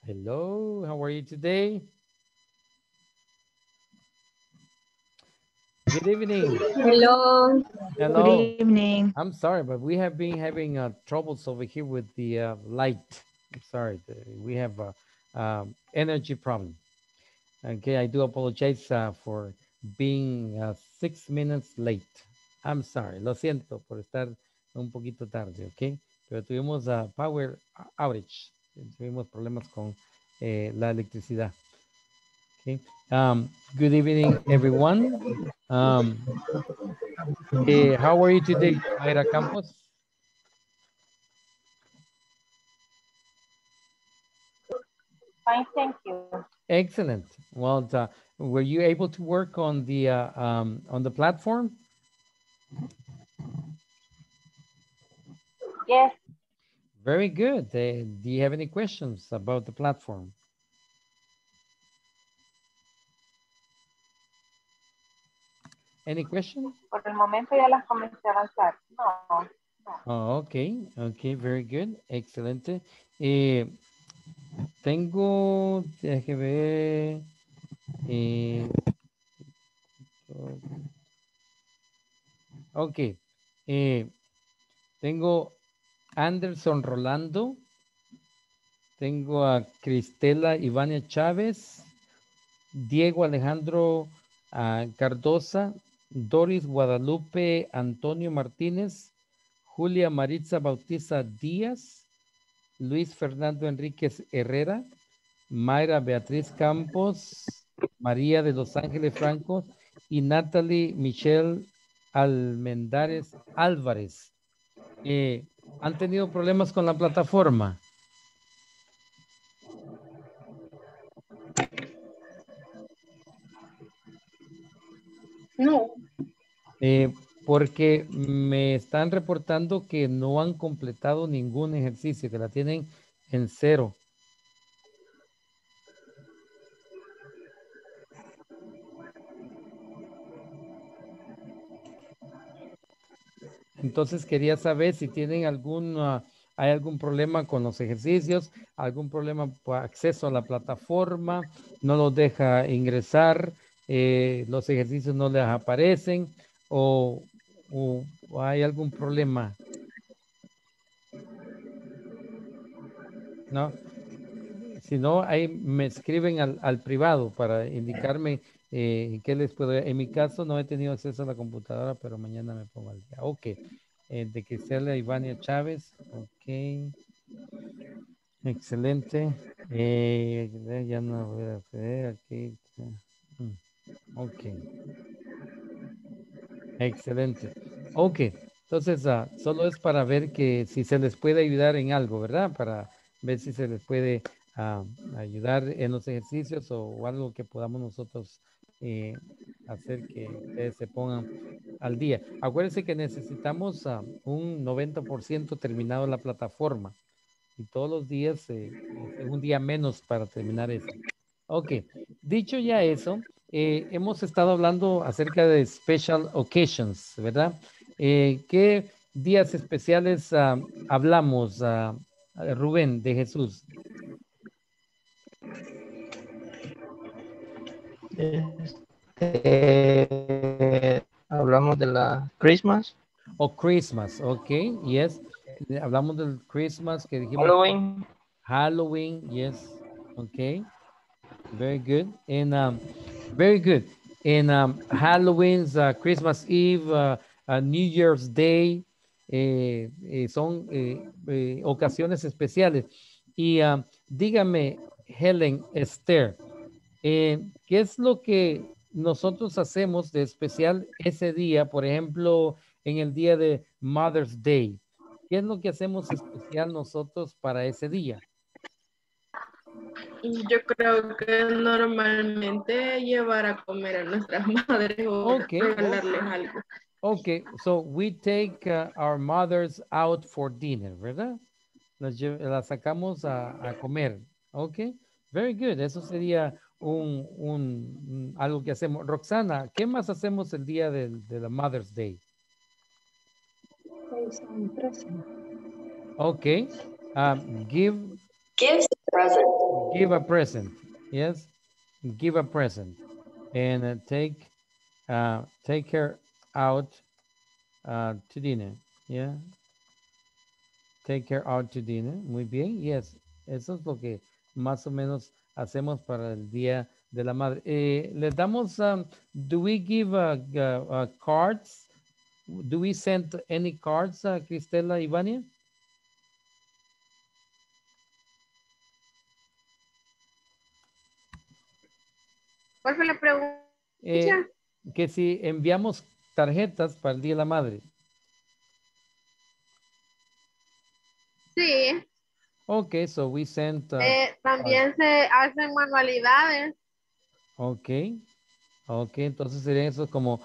Hello, how are you today? Good evening. Hello. Good Hello. evening. I'm sorry, but we have been having troubles over here with the light. I'm sorry. We have a energy problem. Okay, I do apologize for being 6 minutes late. I'm sorry. Lo siento por estar un poquito tarde, ¿ok? Pero tuvimos power outage. Tuvimos problemas con la electricidad. Okay. Good evening, everyone. Um, how are you today, Mayra Campos? Fine, thank you. Excellent. Well, were you able to work on the platform? Yes, Very good. Do you have any questions about the platform? Any questions? por el momento ya las comencé a avanzar. No, no. Oh, okay, okay, very good, excelente. Eh, tengo, déjame ver, eh, ok, tengo Anderson Rolando, tengo a Cristela Ivania Chávez, Diego Alejandro Cardosa, Doris Guadalupe Antonio Martínez, Julia Maritza Bautista Díaz, Luis Fernando Enríquez Herrera, Mayra Beatriz Campos, María de Los Ángeles Franco y Natalie Michelle Almendares Álvarez. ¿Han tenido problemas con la plataforma? No. Porque me están reportando que no han completado ningún ejercicio, que la tienen en 0. Entonces quería saber si tienen hay algún problema con los ejercicios, algún problema por acceso a la plataforma, no los deja ingresar, los ejercicios no les aparecen o hay algún problema. ¿No? Si no, ahí me escriben al privado para indicarme qué les puedo. En mi caso no he tenido acceso a la computadora, pero mañana me pongo al día. Ok. De Cristela Ivania Chávez. Ok. Excelente. Ya no voy a acceder aquí. Ok. Excelente. Ok. Entonces, solo es para ver que si se les puede ayudar en algo, ¿verdad? Para ver si se les puede ayudar en los ejercicios o algo que podamos nosotros hacer que ustedes se pongan al día. Acuérdense que necesitamos un 90% terminado la plataforma y todos los días es un día menos para terminar eso. Ok, dicho ya eso, hemos estado hablando acerca de special occasions, ¿verdad? ¿Qué días especiales hablamos, Rubén, de Jesús? Hablamos de la Christmas, O Christmas, ok, yes. Hablamos del Christmas que dijimos. Halloween, Halloween, yes, ok. Very good. And very good. And Halloween's, Christmas Eve, New Year's Day, son ocasiones especiales. Y dígame, Helen, Esther, ¿qué es lo que nosotros hacemos de especial ese día? Por ejemplo, en el día de Mother's Day. ¿Qué es lo que hacemos especial nosotros para ese día? Yo creo que normalmente llevar a comer a nuestras madres o regalarles algo. Okay, so we take our mothers out for dinner, ¿verdad? Las sacamos a comer. Ok, very good. Eso sería algo que hacemos. Roxana, ¿qué más hacemos el día de la Mother's Day? Ok, give Give a present. Yes. Give a present. And take her out to dinner. Yeah. Take her out to dinner. Muy bien. Yes. Eso es lo que más o menos hacemos para el Día de la Madre. Les damos, do we give cards? Do we send any cards, Cristela y Vania? ¿Cuál fue la pregunta? Que si enviamos tarjetas para el Día de la Madre. Sí. Okay, so we sent. También se hacen manualidades. Okay, entonces serían eso como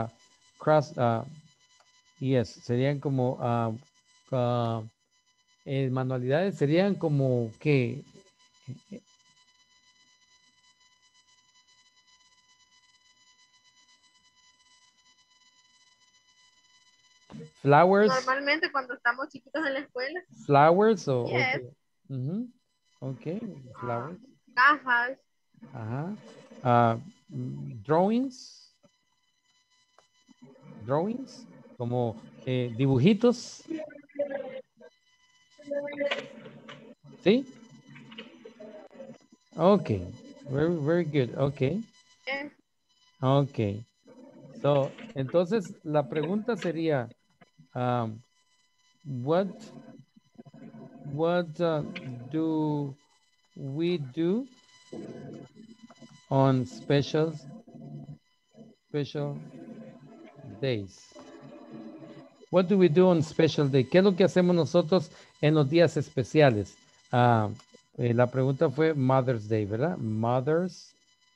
yes, serían como manualidades, serían como que flowers. Normalmente cuando estamos chiquitos en la escuela. Flowers o Yes. Okay, flowers. Cajas. Ajá. Drawings, como dibujitos. ¿Sí? Okay, very good. Okay. Yes. Okay. So, entonces la pregunta sería, what do we do on special days? What do we do on special day? ¿Qué es lo que hacemos nosotros en los días especiales? La pregunta fue Mother's Day, ¿verdad? Mother's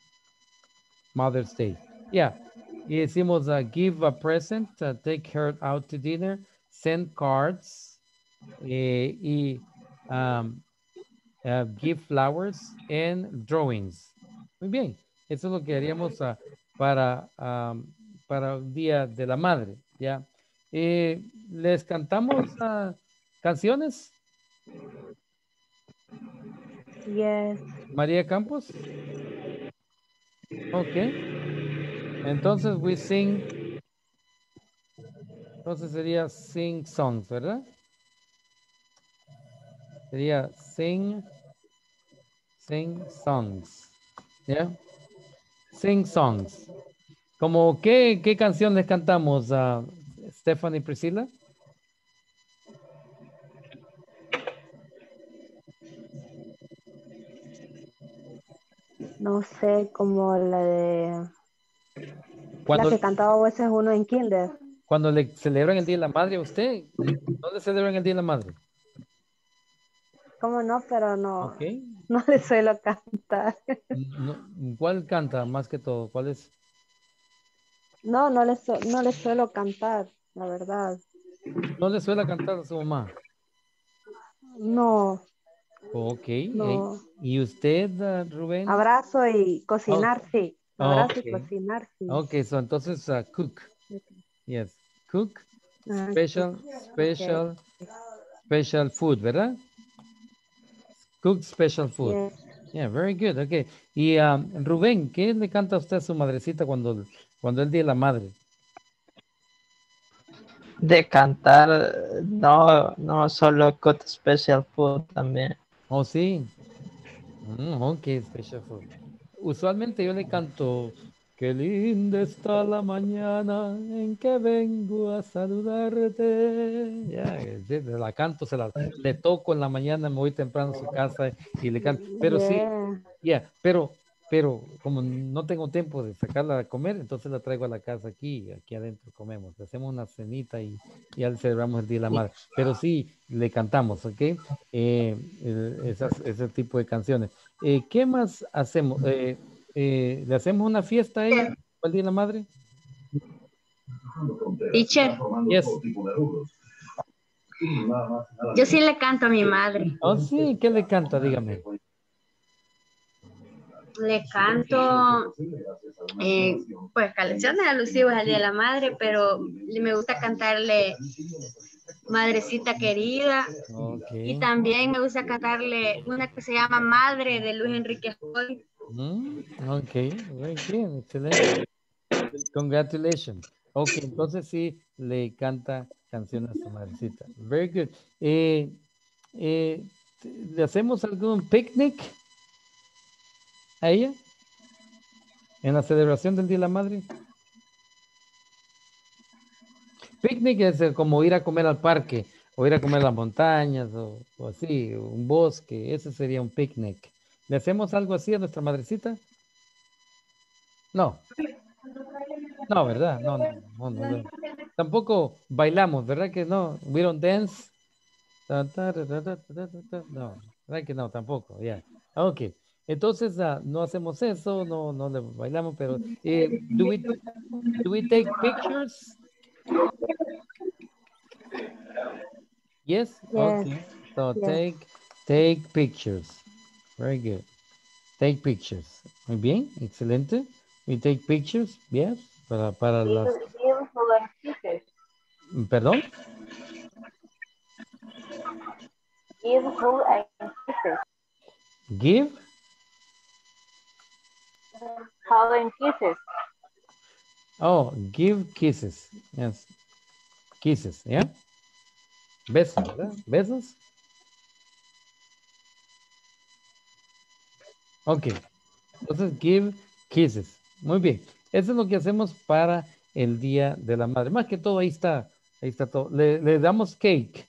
Day. Yeah. Y decimos give a present, take her out to dinner, send cards, y give flowers and drawings. Muy bien. Eso es lo que haríamos para el Día de la Madre. ¿Ya? ¿Les cantamos canciones? Yes. María Campos. Ok. Entonces we sing. Entonces sería sing songs, ¿verdad? Sería sing songs. ¿Ya? Sing songs. ¿Como qué canción les cantamos a Stephanie y Priscila? No sé, como la Cuando, que cantaba a veces uno en kinder. cuando le celebran el Día de la Madre a usted, ¿no le celebran el Día de la Madre? ¿Cómo no? Pero no, Okay. no le suelo cantar. ¿Cuál canta más que todo? ¿Cuál es? No le suelo cantar, la verdad. ¿No le suele cantar a su mamá? No. Ok. No. ¿Y usted, Rubén? Abrazo y cocinar, sí. Abrazo y Okay. cocinar, sí. Okay, so entonces cook. Yes, cook. Okay. Special food, ¿verdad? Cook special food. Yes. Yeah, very good. Okay. Y Rubén, ¿qué le canta a usted a su madrecita cuando el Día de la Madre? De cantar, no solo cook special food también. Oh, sí. Ok, special food. Usualmente yo le canto, qué linda está la mañana en que vengo a saludarte. Ya, la canto, le toco en la mañana, me voy temprano a su casa y le canto. Pero sí, pero como no tengo tiempo de sacarla a comer, entonces la traigo a la casa aquí adentro comemos. Hacemos una cenita y ya celebramos el Día de la Madre. Pero sí, le cantamos, ¿ok? Ese tipo de canciones. ¿Qué más hacemos? ¿Le hacemos una fiesta a ella el Día de la Madre? Teacher, Yes. yo sí le canto a mi madre. Oh, sí, ¿qué le canta? Dígame. Le canto pues canciones alusivas al Día de la Madre, pero me gusta cantarle Madrecita querida. Okay. Y también me gusta cantarle una que se llama Madre de Luis Enrique Joy. Okay, very good, excelente. Congratulations. Ok, entonces sí le canta canciones a su madrecita. Very good. ¿Le hacemos algún picnic a ella en la celebración del Día de la Madre? Picnic es como ir a comer al parque o ir a comer a las montañas o así, un bosque. Ese sería un picnic. ¿Le hacemos algo así a nuestra madrecita? No. No, ¿verdad? No. Tampoco bailamos, ¿verdad que no? We don't dance. No, ¿verdad que no? Tampoco, ya. Ok. Entonces, no hacemos eso, no le bailamos, pero do we take pictures? Yes? Okay. So Yes. take pictures. Very good. Take pictures. Muy bien, excelente. We take pictures, yes, para las... Give food and kisses. ¿Perdón? Give food and kisses. Give? Hug and kisses. Oh, give kisses. Yes. Kisses, ¿ya? Besos, ¿verdad? ¿Besos? Ok. Entonces, give kisses. Muy bien. Eso es lo que hacemos para el Día de la Madre. Más que todo, ahí está todo. Le damos cake.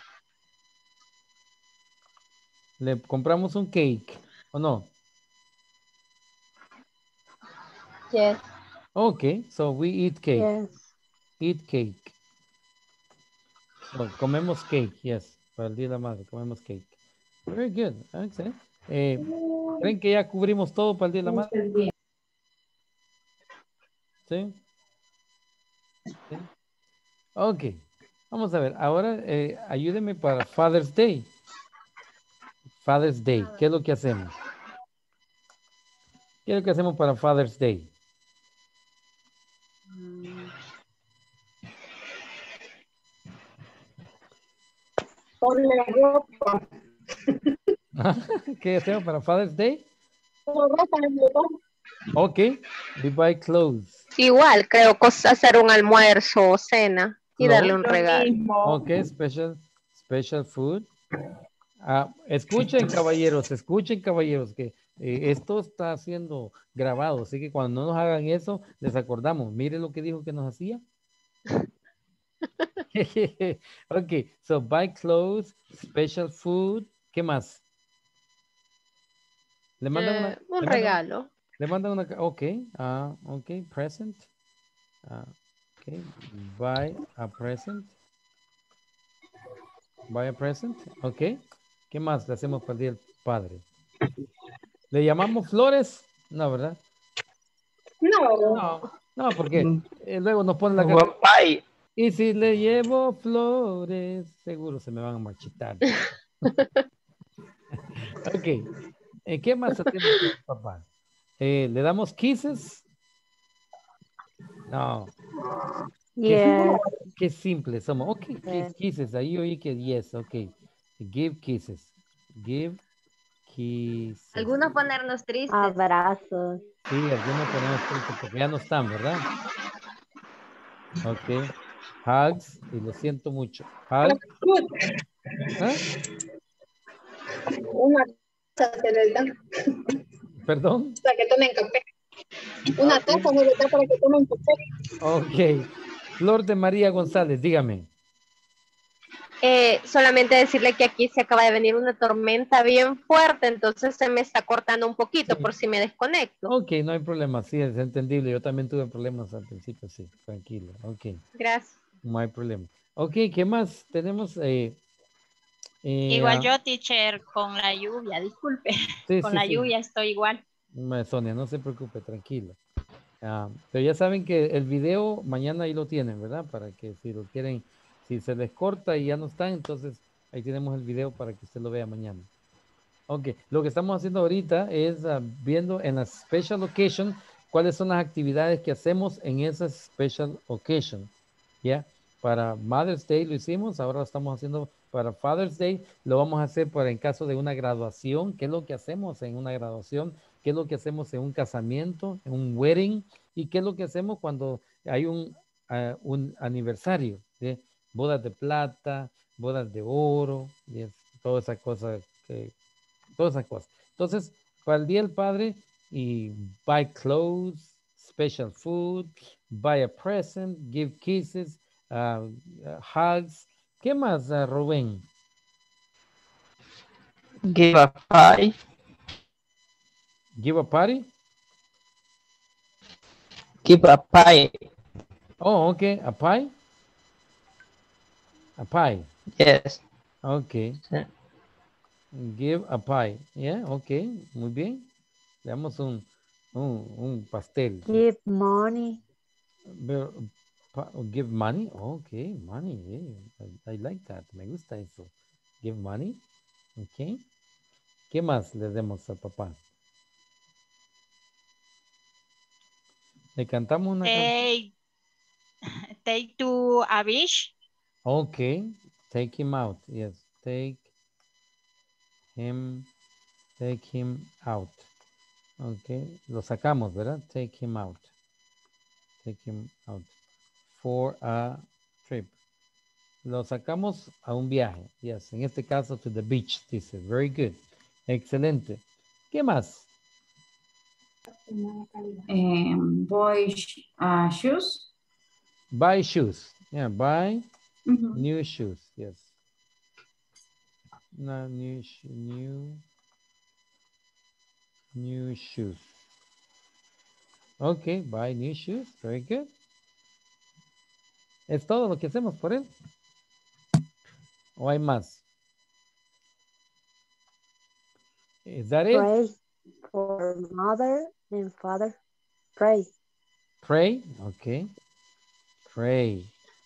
Le compramos un cake, ¿o no? Yes. Ok, so we eat cake. Yes. Eat cake. So, comemos cake, yes. Para el Día de la Madre, comemos cake. Very good. Excellent. ¿Creen que ya cubrimos todo para el Día de la Madre? ¿Sí? ¿Sí? Ok. Vamos a ver. Ahora ayúdeme para Father's Day. Father's Day. ¿Qué es lo que hacemos? ¿Qué es lo que hacemos para Father's Day? Ponle ropa. ¿Qué hacemos para Father's Day? Ok. We buy clothes. Igual, creo que hacer un almuerzo o cena y darle un regalo. Ok, special food. Escuchen, caballeros, que esto está siendo grabado, así que cuando no nos hagan eso, les acordamos. Mire lo que dijo que nos hacía. Ok, so buy clothes, special food. ¿Qué más? Le mandan Un regalo. Le mandan una, ok, ok, present. Ok, buy a present. Buy a present, ok. ¿Qué más le hacemos para el Día del Padre? ¿Le llamamos flores? No, ¿verdad? No, porque luego nos ponen la cara. Y si le llevo flores, seguro se me van a marchitar. Ok. ¿Qué más hacemos, papá? ¿Le damos kisses? No. Yes. Qué simple somos. Ok, kisses. Ahí oí que yes, ok. Give kisses. Give kisses. Algunos ponernos tristes. Abrazos. Sí, algunos ponemos tristes porque ya no están, ¿verdad? Ok. Hugs. Y lo siento mucho. Hugs. ¿Ah? Una taza se les da ¿Perdón? para que tomen café. Una taza se les da para que tomen café. Ok. Flor de María González, dígame. Solamente decirle que aquí se acaba de venir una tormenta bien fuerte, entonces se me está cortando un poquito por si me desconecto. Ok, no hay problema, sí, es entendible. Yo también tuve problemas al principio, sí, tranquilo. Ok. Gracias. No hay problema. Ok, ¿qué más tenemos? Igual yo, teacher, con la lluvia, disculpe. Sí, con sí, la sí. lluvia estoy igual. Sonia, no se preocupe, tranquila. Pero ya saben que el video mañana ahí lo tienen, ¿verdad? Para que si lo quieren, si se les corta y ya no están, entonces ahí tenemos el video para que usted lo vea mañana. Ok, lo que estamos haciendo ahorita es viendo en la special occasion cuáles son las actividades que hacemos en esa special occasion, ¿ya? Para Mother's Day lo hicimos, ahora lo estamos haciendo para Father's Day, lo vamos a hacer para en caso de una graduación. ¿Qué es lo que hacemos en una graduación? ¿Qué es lo que hacemos en un casamiento, en un wedding? ¿Y qué es lo que hacemos cuando hay un aniversario? ¿Sí? Bodas de plata, bodas de oro, y toda esa cosa, todas esas cosas. Entonces, para el Día del Padre, y buy clothes, special food, buy a present, give kisses, hugs. ¿Qué más, Rubén? Give a pie. Give a party? Give a pie. Oh, okay. A pie? A pie. Yes. Okay. Sí. Give a pie. Yeah, okay. Muy bien. Le damos un pastel. Give money. Give money. Okay, money. Yeah. I like that. Me gusta eso. Give money. Okay. ¿Qué más le demos al papá? Le cantamos una canción. Take to a beach. Okay. Take him out. Yes. Take him out. Okay. Lo sacamos, ¿verdad? Take him out. Take him out. For a trip. Lo sacamos a un viaje. Yes. En este caso, to the beach, dice. Very good. Excelente. ¿Qué más? Boy shoes. Buy shoes. Yeah, buy new shoes. Yes. No, new shoes. Okay, buy new shoes. Very good. ¿Es todo lo que hacemos por él? ¿O hay más? Is that it? Pray for mother and father. Pray. Pray. Okay. Pray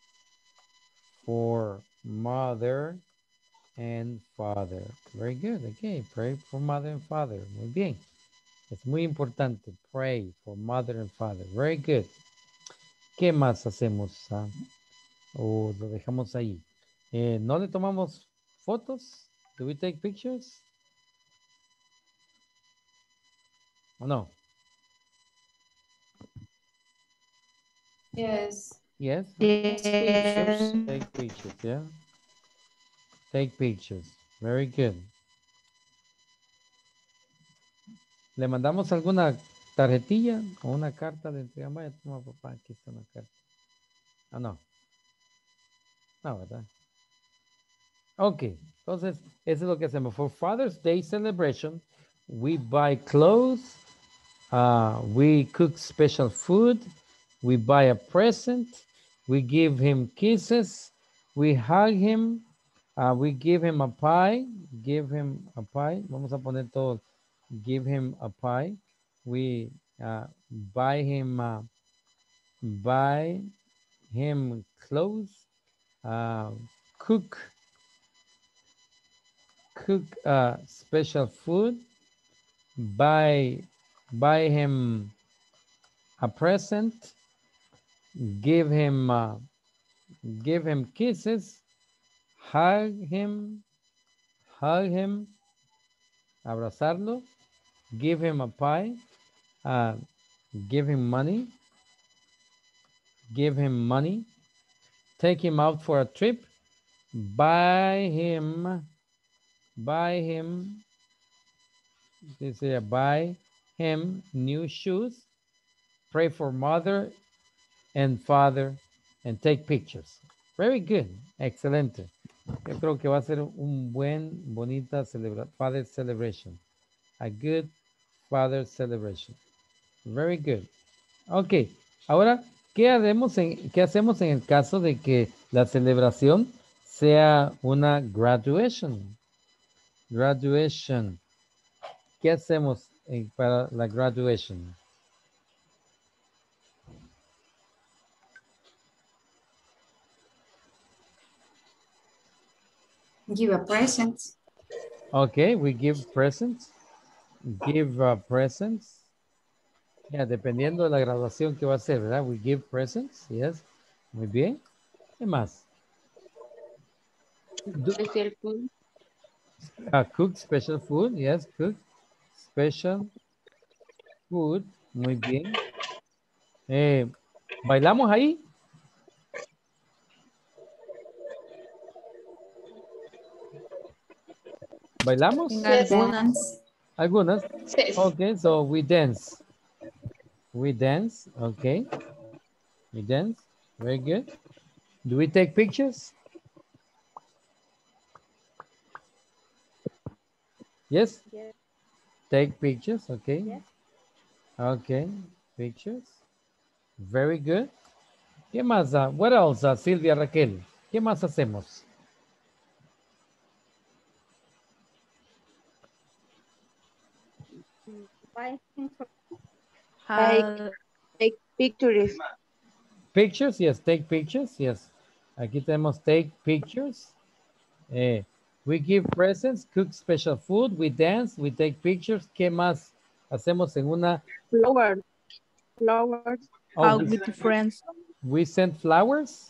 for mother and father. Very good. Okay. Pray for mother and father. Muy bien. Es muy importante. Pray for mother and father. Very good. ¿Qué más hacemos? O lo dejamos ahí. ¿No le tomamos fotos? Do we take pictures? ¿O no? Yes. Yes. Pictures. Take pictures, yeah. Take pictures. Very good. ¿Le mandamos alguna tarjetilla o una carta de entrega? Vaya, toma papá, aquí está una carta. Ah, no. No, ¿verdad? Ok, entonces, eso es lo que hacemos. For Father's Day celebration, we buy clothes, we cook special food, we buy a present, we give him kisses, we hug him, we give him a pie, vamos a poner todo, give him a pie, we buy him clothes, cook special food, buy him a present, give him kisses, hug him, abrazarlo, give him a pie, give him money, take him out for a trip, buy him new shoes, pray for mother and father, and take pictures. Very good. Excelente. Yo creo que va a ser un bonita Father celebration. A good Father celebration. Very good. Ok. Ahora, ¿qué hacemos en el caso de que la celebración sea una graduation? Graduation. ¿Qué hacemos para la graduation? Give a present. Okay, we give presents. Give presents. Yeah, dependiendo de la graduación que va a ser, ¿verdad? We give presents, yes. Muy bien. ¿Qué más? Special food. Cook special food. Yes, cook special food. Muy bien. ¿Bailamos ahí? ¿Bailamos? Algunas. Algunas. Sí. Okay, so we dance. We dance, okay. We dance, very good. Do we take pictures? Yes? Yes. Take pictures, okay. Yes. Okay, pictures. Very good. ¿Qué más? What else, Silvia, Raquel? ¿Qué más hacemos? Take pictures. Pictures, yes, take pictures, yes. Aquí tenemos take pictures. We give presents, cook special food, we dance, we take pictures. ¿Qué más hacemos en una? Flowers. Oh, Out with friends. we send flowers?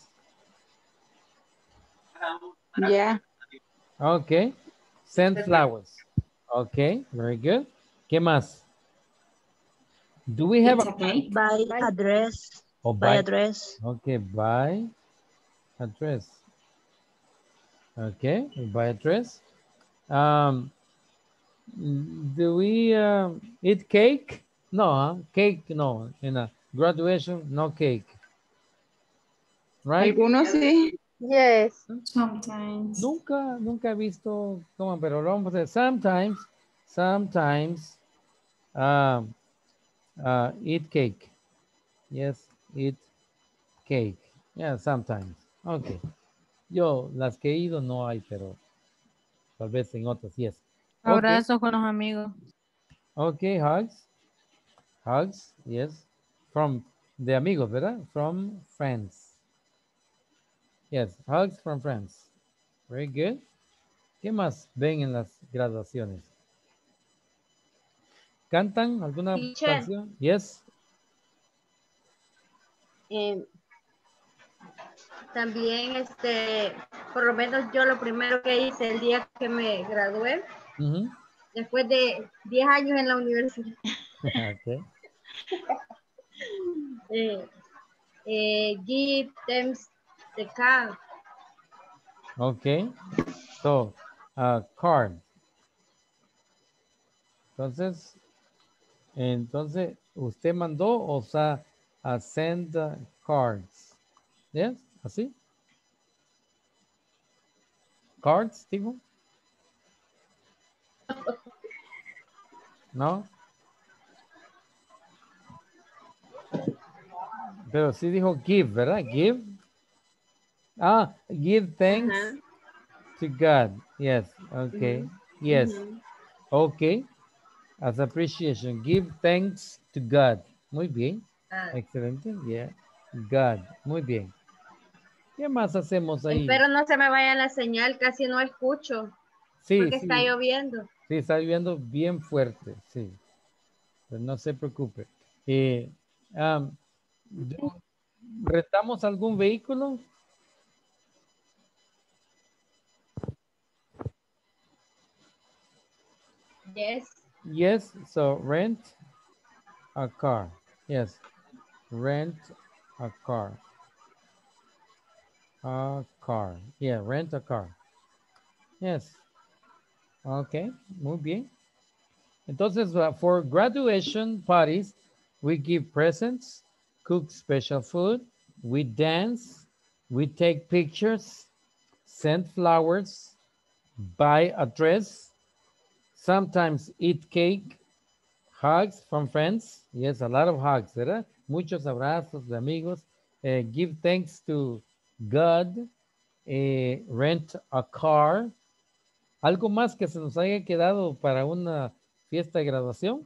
Yeah. Okay. Send flowers. Okay, very good. ¿Qué más? Do we have Pizza cake. By address. Oh, By address. Okay, by address. Okay, by address. Do we eat cake? No, cake, no. In a graduation, no cake. Right? Algunos sí. Yes. Sometimes. Nunca he visto, ¿cómo? Pero lo vamos a hacer. Sometimes, eat cake. Yes, eat cake. Yeah, sometimes. Okay. Yo, las que he ido no hay, pero tal vez en otras, yes. Abrazos con los amigos. Okay, hugs. Hugs, yes. From the amigos, ¿verdad? From friends. Yes, hugs from friends. Very good. ¿Qué más ven en las graduaciones? ¿Cantan alguna Teacher. canción? Yes. También, por lo menos yo lo primero que hice el día que me gradué, después de 10 años en la universidad, Okay. give them the card. Okay. So, card. Entonces, ¿usted mandó o sea, send cards? Yes, así. Cards, digo. No. Pero sí dijo give, ¿verdad? Give. Give thanks to God. Yes, okay. Yes. Okay. As appreciation. Give thanks to God. Muy bien. Excelente. Yeah. God. Muy bien. ¿Qué más hacemos ahí? Espero no se me vaya la señal, casi no escucho. Sí, porque sí. está lloviendo. Sí, está lloviendo bien fuerte, sí. Pero no se preocupe. ¿Rentamos algún vehículo? Yes. Yes, so rent a car. Yes, rent a car. A car. Yeah, rent a car. Yes. Okay, muy bien. Entonces, for graduation parties, we give presents, cook special food, we dance, we take pictures, send flowers, buy a dress, sometimes eat cake, hugs from friends. Yes, a lot of hugs, ¿verdad? Muchos abrazos de amigos. Give thanks to God. Rent a car. ¿Algo más que se nos haya quedado para una fiesta de graduación?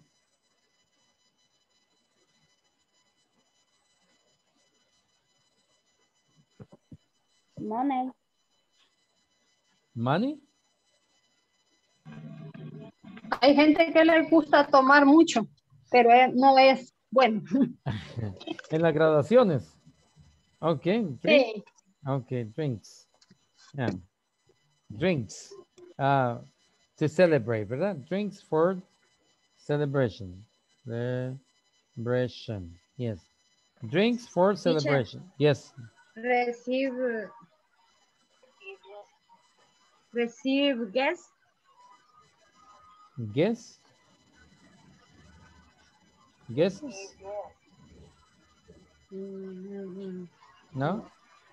Money. Money. Hay gente que le gusta tomar mucho, pero no es bueno. En las graduaciones. Ok. Sí. Okay, drinks. Yeah. Drinks. To celebrate, ¿verdad? Drinks for celebration. Celebration. Yes. Drinks for celebration. Yes. Receive guests. Guess. Guesses? No.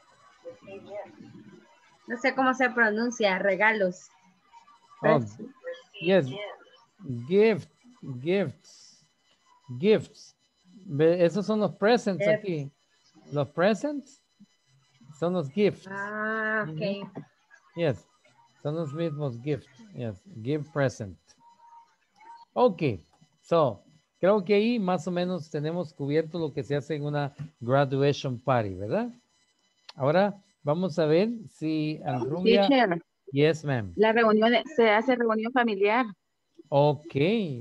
No sé cómo se pronuncia, regalos. Oh, yes. Gifts. Esos son los presents aquí. Los presents son los gifts. Ah, ok. Yes. Son los mismos gifts. Yes. Give present. Ok. So, creo que ahí más o menos tenemos cubierto lo que se hace en una graduation party, ¿verdad? Ahora vamos a ver si Rubia... Teacher, Yes, ma'am. la reunión, se hace reunión familiar. Ok,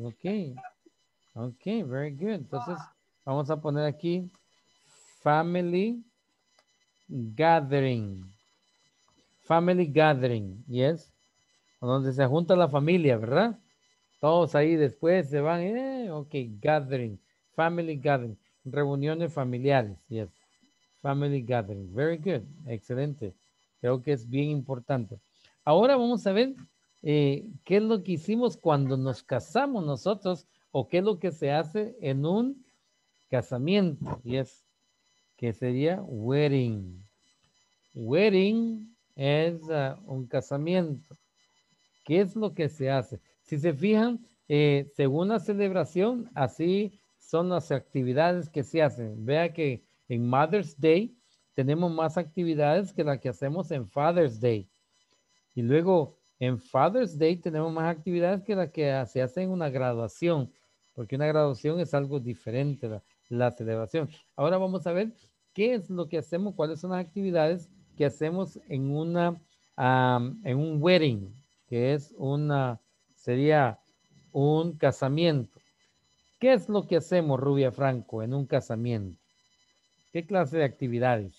very good. Entonces, vamos a poner aquí family gathering. Family gathering, yes. Donde se junta la familia, ¿verdad? Todos ahí después se van, ok, gathering. Family gathering. Reuniones familiares, yes. Family gathering, very good, excelente. Creo que es bien importante. Ahora vamos a ver qué es lo que hicimos cuando nos casamos nosotros o qué es lo que se hace en un casamiento. Yes, que sería wedding. Wedding es un casamiento. ¿Qué es lo que se hace? Si se fijan, según la celebración, así son las actividades que se hacen. Vea que en Mother's Day tenemos más actividades que las que hacemos en Father's Day. Y luego en Father's Day tenemos más actividades que las que se hacen en una graduación, porque una graduación es algo diferente, la celebración. Ahora vamos a ver qué es lo que hacemos, cuáles son las actividades que hacemos en en un wedding, que es sería un casamiento. ¿Qué es lo que hacemos, Rubia Franco, en un casamiento? ¿Qué clase de actividades?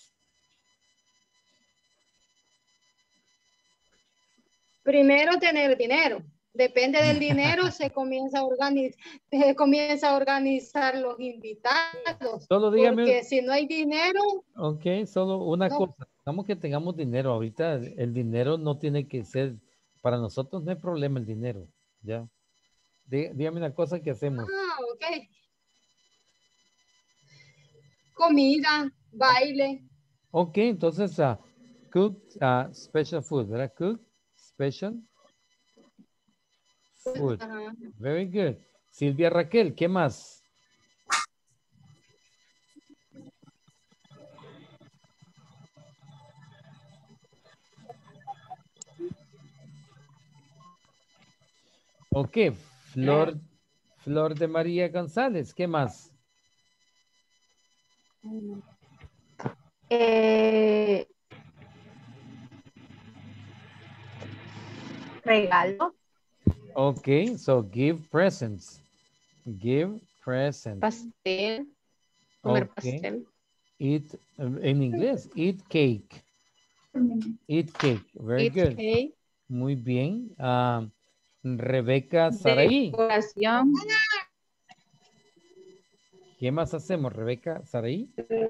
Primero tener dinero. Depende del dinero, se comienza a organizar los invitados. Solo dígame. Porque si no hay dinero. Ok, solo una cosa. Digamos que tengamos dinero. Ahorita el dinero no tiene que ser, para nosotros no hay problema el dinero. Ya. Dígame una cosa que hacemos. Ah, ok. Comida, baile. Ok, entonces cook special food, ¿verdad? Cook special food. Very good. Silvia Raquel, ¿qué más? Ok, Flor de María González, ¿qué más? Regalo. Ok, so give presents. Give presents. Pastel. Comer pastel. Eat, en inglés, eat cake. Eat cake, very good. Cake. Muy bien. Rebeca Saraí. Decoración. ¿Qué más hacemos, Rebeca Saraí?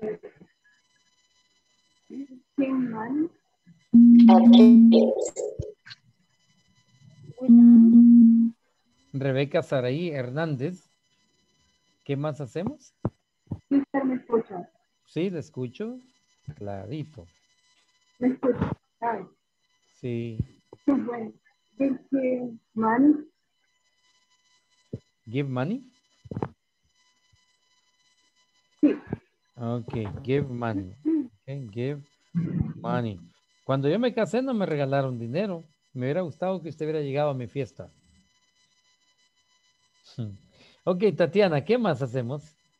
Rebeca Saraí Hernández. ¿Qué más hacemos? ¿Me escucha? Sí, le escucho. Clarito. ¿Me escucha? Sí. Bueno, give money. Give money? Sí. Ok, give money. Okay, give money. Cuando yo me casé no me regalaron dinero. Me hubiera gustado que usted hubiera llegado a mi fiesta. Ok, Tatiana, ¿qué más hacemos?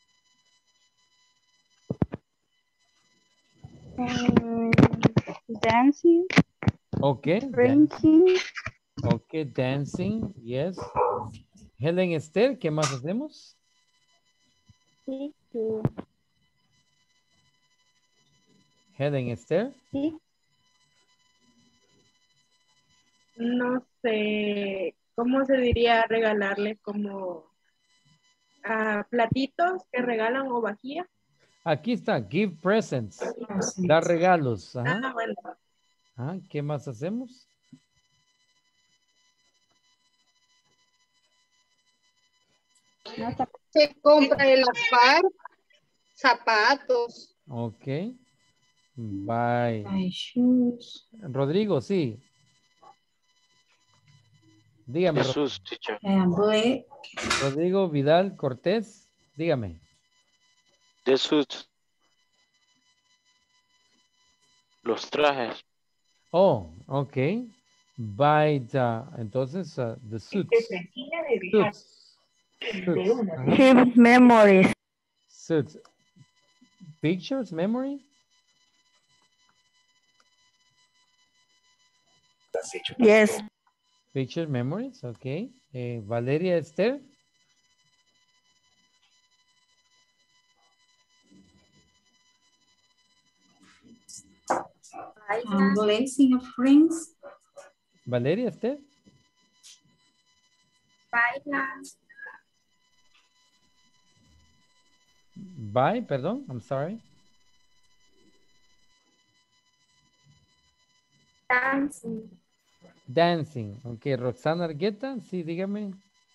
Dancing. Okay. Drinking. Okay, dancing, yes. Helen Esther, ¿qué más hacemos? Helen Esther. Sí. No sé, ¿cómo se diría regalarle como platitos que regalan o vajilla? Aquí está, give presents. Dar regalos. Ajá. Ah, bueno. Ah, ¿qué más hacemos? Se compra el afar, zapatos. Ok. Bye. My shoes. Rodrigo, sí. Dígame. Jesús, teacher. Rodrigo Vidal Cortés, dígame. The suits. Los trajes. Oh, ok. By the, entonces, the suits. His memories. Suits. Pictures, memory? Yes. Pictures, memories, ok. Valeria Esther. Blessing of rings. Valeria Esther. Bye, perdón, I'm sorry. Dancing. Dancing, ok. Roxana Argueta, sí, dígame.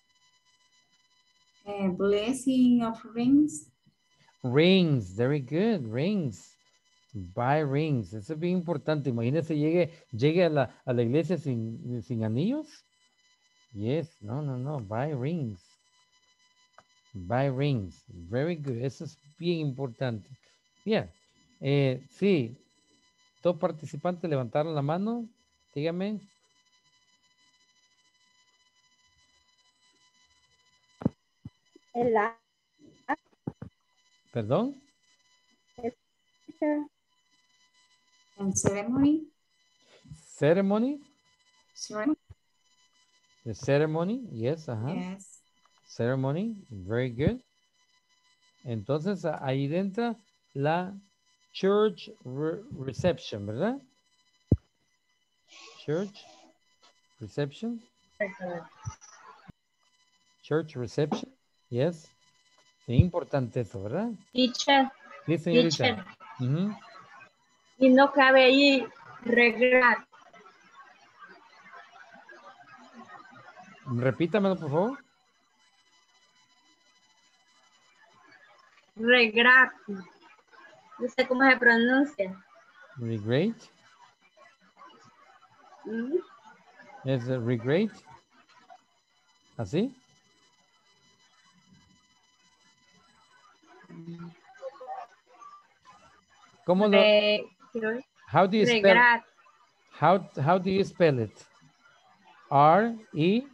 Blessing of rings. Rings, very good, rings. Buy rings, eso es bien importante. Imagínese llegue a la iglesia sin anillos. Yes, no, buy rings. Buy rings, very good, eso es bien importante. Bien, sí, todos participantes levantaron la mano, dígame. ¿Perdón? And ceremony. Ceremony. Ceremony. The ceremony, yes, ajá. Yes. Ceremony, very good. Entonces, ahí dentro la church reception, ¿verdad? Church reception. Church reception, yes. Sí, importante eso, ¿verdad? Teacher. Sí, señorita. Teacher. Ujú. Y no cabe ahí regrar. Repítamelo, por favor. Regrar. No sé cómo se pronuncia. Regret. Es regret. ¿Así? ¿Cómo lo? How do you spell? Regrar. How do you spell it? R-E?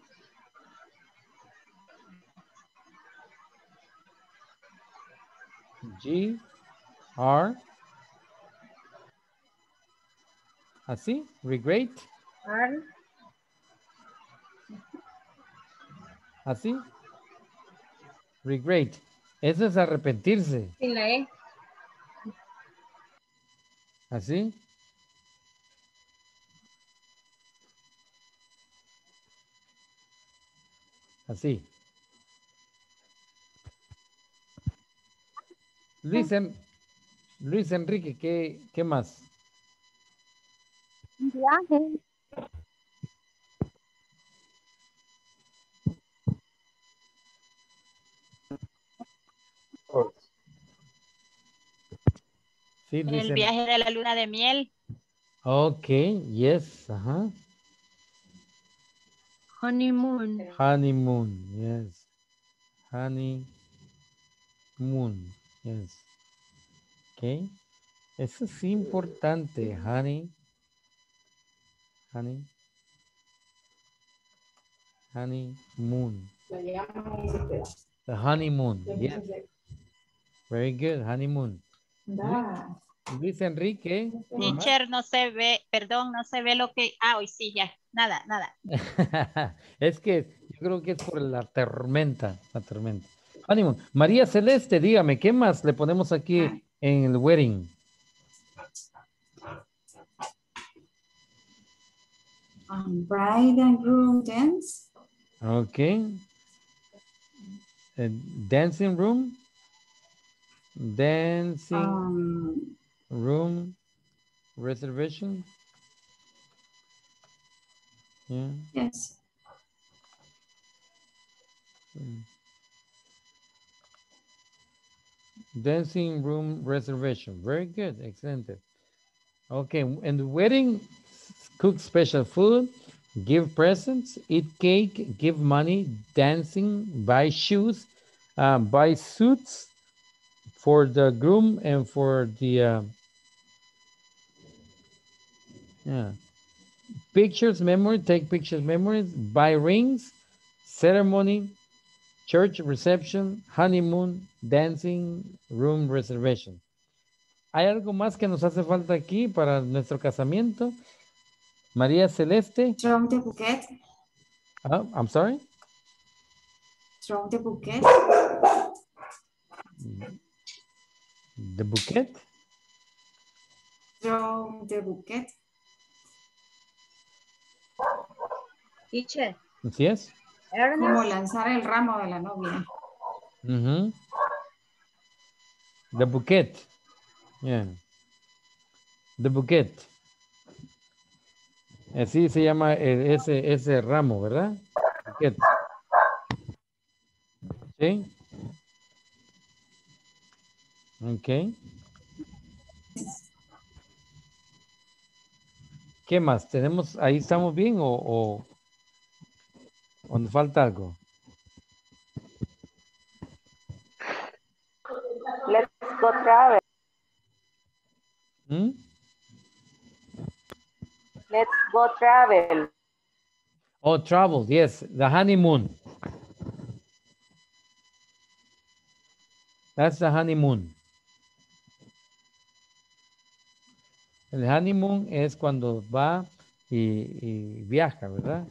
G-R? ¿Así? Regret. ¿Así? Regret. Eso es arrepentirse. Sin la E. ¿Así? Así. Luis Enrique, ¿qué más? Viaje. Sí, El viaje de la luna de miel. Ok, yes, ajá. Honeymoon. Honeymoon, yes. Honeymoon, yes. Ok. Eso es importante, honey. Honeymoon. The honeymoon, yes. Very good, honeymoon. Luis Enrique. Teacher, no se ve, perdón, no se ve lo que... Ah, hoy sí, ya. Nada. Es que yo creo que es por la tormenta. Honeymoon. María Celeste, dígame, ¿qué más le ponemos aquí en el wedding? Bride and groom dance. Okay. A dancing room. Dancing room reservation. Yeah. Yes. Dancing room reservation. Very good. Excellent. Okay. And the wedding, cook special food, give presents, eat cake, give money, dancing, buy shoes, buy suits for the groom and for the yeah. Pictures, memory, take pictures, memories, buy rings, ceremony, church reception, honeymoon, dancing, room reservation. ¿Hay algo más que nos hace falta aquí para nuestro casamiento? María Celeste. From the bouquet. Oh, I'm sorry. From the bouquet. The bouquet. From the bouquet. Teacher. Yes. Como lanzar el ramo de la novia. The bouquet. Yeah. The bouquet. Así se llama ese ramo, ¿verdad? Bouquet. ¿Sí? Ok. ¿Qué más? ¿Tenemos, ahí estamos bien o nos falta algo? Let's go travel. Let's go travel. Oh, travel, yes. The honeymoon. That's the honeymoon. El honeymoon es cuando va y viaja, ¿verdad?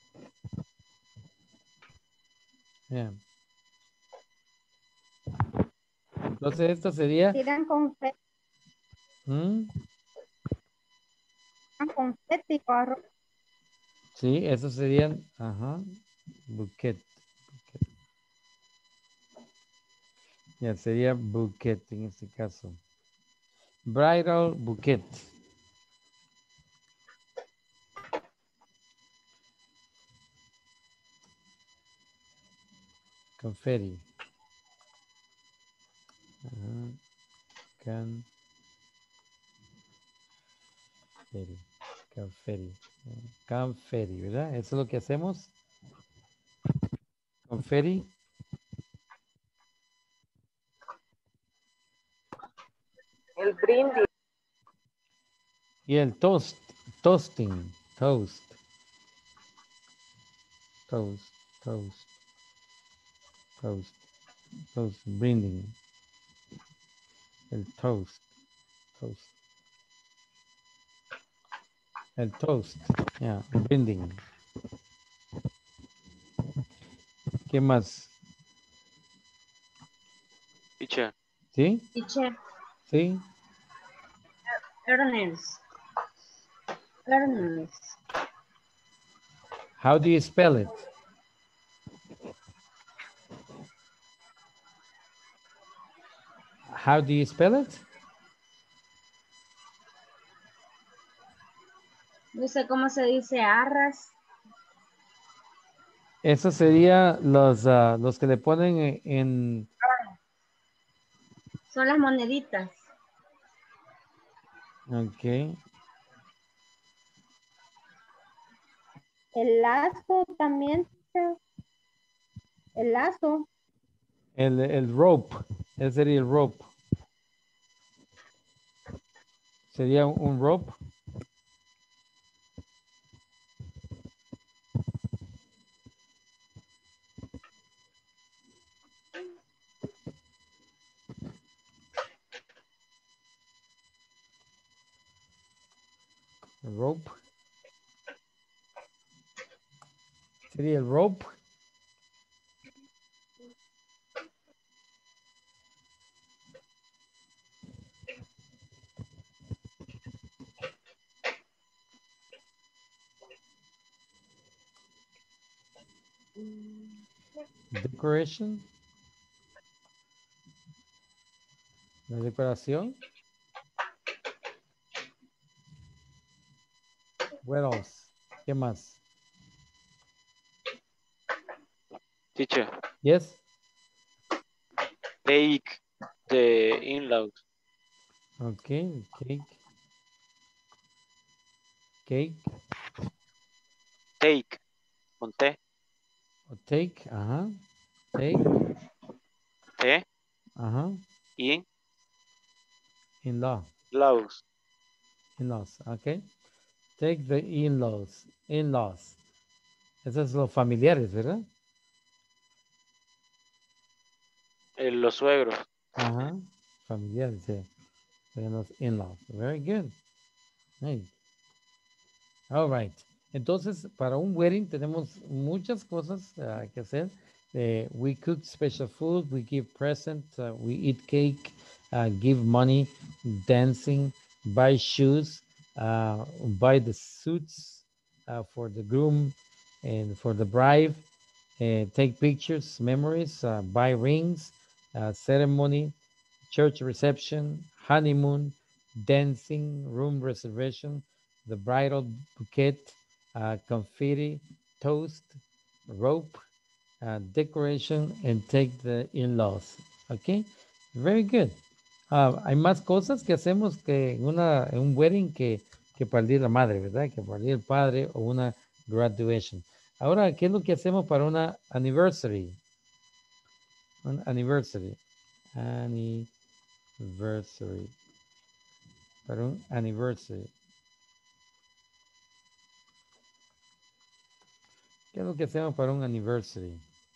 Yeah. Entonces esto sería... Tiran confeti. Confeti, carro. Sí, eso serían... Ajá. Bouquet. Ya sería bouquet en este caso. Bridal bouquet. Confetti. Confetti, ¿verdad? Eso es lo que hacemos. Confetti. El brindis. Y el toast. Toasting. Toast. Toast. Toast. Toast. Toast. Brinding. El toast. Toast. El toast. Yeah. Brinding. ¿Qué más? Teacher. ¿Sí? Teacher. Sí. Earners. Earners. How do you spell it? How do you spell it? No sé cómo se dice arras. Eso sería los que le ponen en... Son las moneditas. Ok. El lazo también. El lazo. El rope. Ese sería el rope. Sería un rope. Rope. Sería el rope. Decoration. La decoración. What else? ¿Qué más? Teacher, Yes. take the in-laws. Okay, cake. Cake. Take, con T, O take, ajá. Take, T, ajá. in, In-law. laws. In-laws, okay. Take the in-laws. In-laws. Esos son los familiares, ¿verdad? Los suegros. Ajá. Familiares, sí. Son los in-laws. Very good. Nice. All right. Entonces, para un wedding tenemos muchas cosas que hacer. We cook special food, we give presents, we eat cake, give money, dancing, buy shoes, buy the suits for the groom and for the bride, take pictures, memories, buy rings, ceremony, church reception, honeymoon, dancing, room reservation, the bridal bouquet, confetti, toast, rope, decoration, and take the in-laws. Okay, very good. Hay más cosas que hacemos que en un wedding que para el día de la madre, ¿verdad? Que para el día del padre o una graduation. Ahora, ¿qué es lo que hacemos para una anniversary? Un anniversary. Anniversary. Para un anniversary. ¿Qué es lo que hacemos para un anniversary?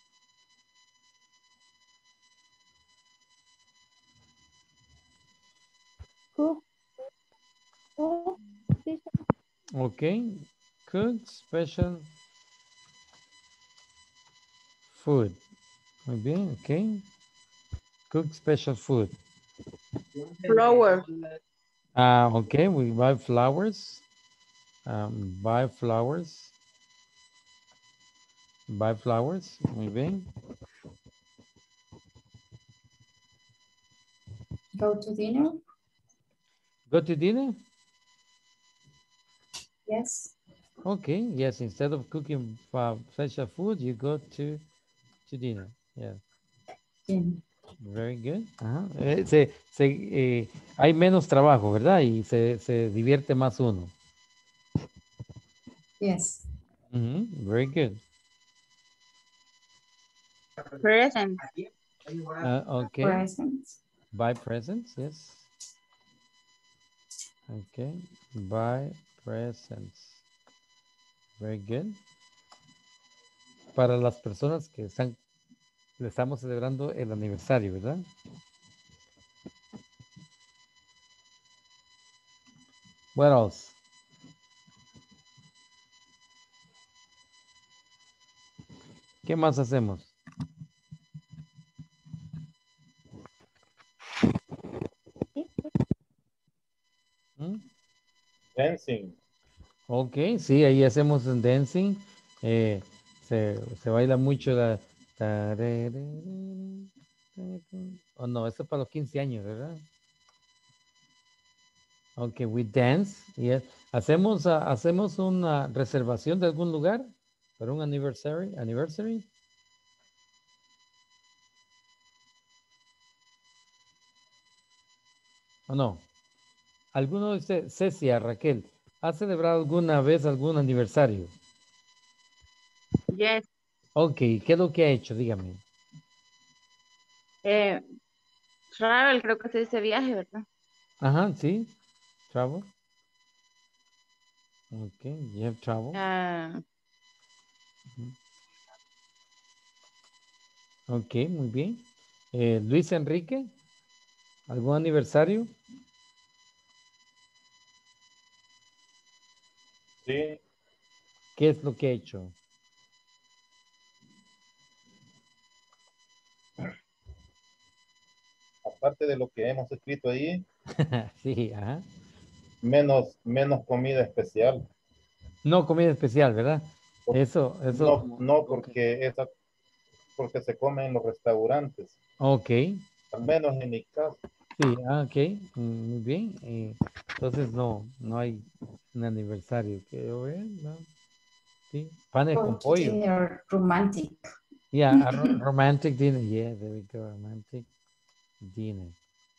Okay. Cook special food. Muy bien, okay. Cook special food. Flower. Okay, we buy flowers. Buy flowers. Buy flowers. Muy bien. Go to dinner. Go to dinner? Yes. Okay, yes, instead of cooking special food, you go to dinner. Yeah. Dinner. Very good. Ajá. Hay menos trabajo, ¿verdad? Y se divierte más uno. Yes. Very good. Present. Okay. Presents. Buy presents, yes. Okay. Buy presents. Very good. Para las personas que le estamos celebrando el aniversario, ¿verdad? What else? ¿Qué más hacemos? Dancing. Ok, sí, ahí hacemos un dancing. Se baila mucho la... Oh, no, eso es para los 15 años, ¿verdad? Ok, we dance. Yes. Hacemos una reservación de algún lugar para un anniversary. ¿O no? ¿Alguno de ustedes, Cecia, Raquel, ha celebrado alguna vez algún aniversario? Yes. Ok, ¿qué es lo que ha hecho? Dígame. Travel, creo que se dice viaje, ¿verdad? Ajá, sí. Travel. Ok, you have travel. Ok, muy bien. Luis Enrique, ¿algún aniversario? Sí. ¿Qué es lo que ha hecho? Aparte de lo que hemos escrito ahí, Sí, ajá. menos comida especial. No comida especial, ¿verdad? Eso. No, porque se come en los restaurantes. Ok. Al menos en mi caso. Sí, ok, muy bien. Entonces no hay un aniversario que yo vea, ¿no? Sí, panes con pollo. Dinner, romantic. Yeah, a romantic dinner. Yeah, there we go, romantic dinner.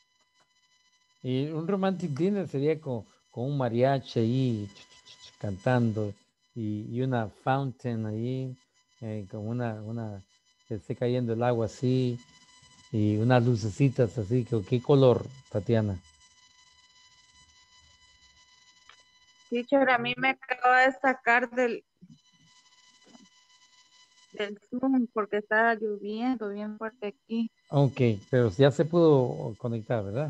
Y un romantic dinner sería con un mariachi ahí cantando y una fountain ahí, con una que esté cayendo el agua así y unas lucecitas así. ¿Qué color, Tatiana? Teacher, a mí me acaba de sacar del Zoom porque estaba lloviendo bien fuerte aquí. Ok, pero ya se pudo conectar, ¿verdad?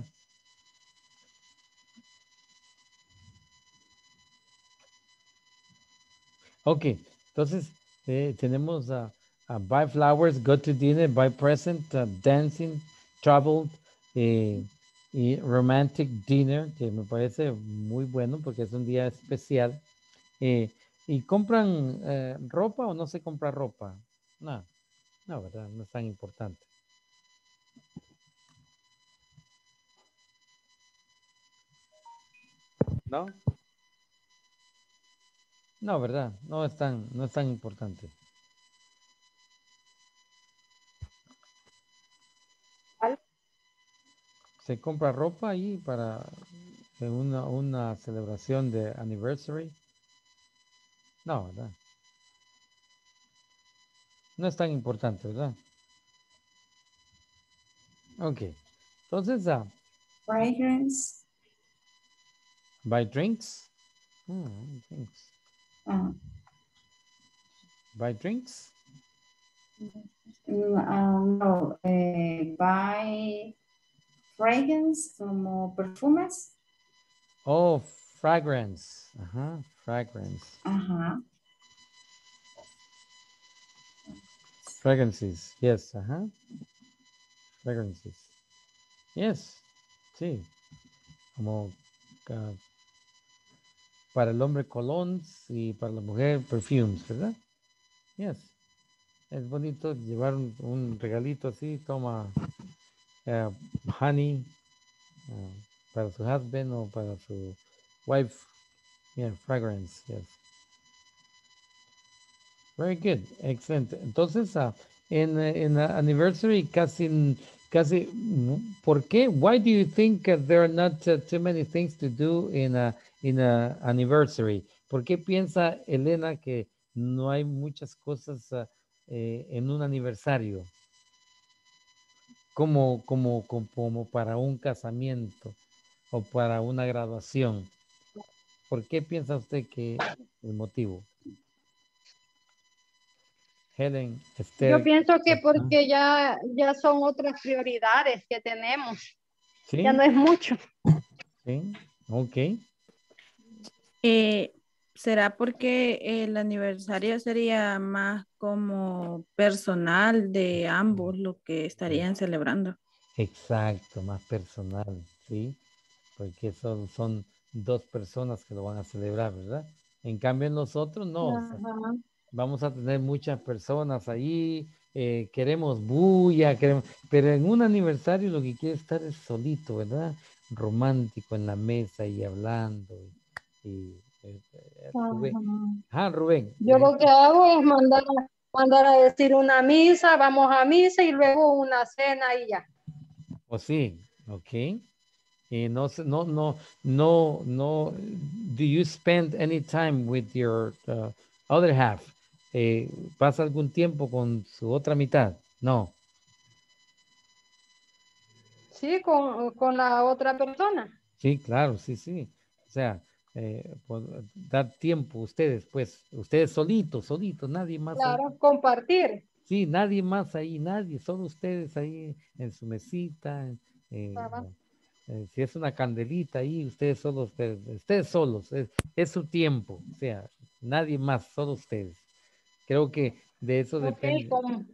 Ok, entonces tenemos a buy flowers, go to dinner, buy present, dancing, travel y romantic dinner, que me parece muy bueno porque es un día especial. ¿Y compran ropa o no se compra ropa? No, ¿verdad? No es tan importante. ¿No? No, ¿verdad? No es tan importante. Se compra ropa ahí para una celebración de anniversary. No, ¿verdad? No es tan importante, ¿verdad? Ok. Entonces, Fragrance. buy drinks. Drinks. Buy drinks. No, buy fragrance como perfumes. Oh, fragrance. Ajá, fragrance. Ajá. Fragrances, yes, ajá. Fragrances. Yes, sí. Como para el hombre colognes y para la mujer perfumes, ¿verdad? Yes. Es bonito llevar un regalito así, toma honey para su husband o para su wife. Yeah, fragrance, yes. Very good, excellent. Entonces, en anniversary casi, ¿por qué? Why do you think there are not too many things to do in a anniversary? ¿Por qué piensa Elena que no hay muchas cosas en un aniversario? Como para un casamiento o para una graduación. ¿Por qué piensa usted que el motivo? Helen, Yo Esther. pienso que porque ya son otras prioridades que tenemos. ¿Sí? Ya no es mucho. Sí, ok. ¿Será porque el aniversario sería más como personal de ambos lo que estarían celebrando? Exacto, más personal, ¿sí? Porque son dos personas que lo van a celebrar, ¿verdad? En cambio, nosotros no. O sea, vamos a tener muchas personas ahí, queremos bulla, pero en un aniversario lo que quiere estar es solito, ¿verdad? Romántico en la mesa y hablando. Rubén. Rubén. Yo lo que hago es mandar a decir una misa, vamos a misa y luego una cena y ya. Oh, sí, ok. Y no, do you spend any time with your other half? ¿Pasa algún tiempo con su otra mitad? No. Sí, con la otra persona. Sí, claro, sí. O sea, dar tiempo ustedes, pues, ustedes solitos, nadie más. Claro, Ahí. compartir. Sí, nadie más ahí, solo ustedes ahí en su mesita. Si es una candelita ahí, ustedes solos, es su tiempo, o sea, nadie más, solo ustedes. Creo que de eso depende.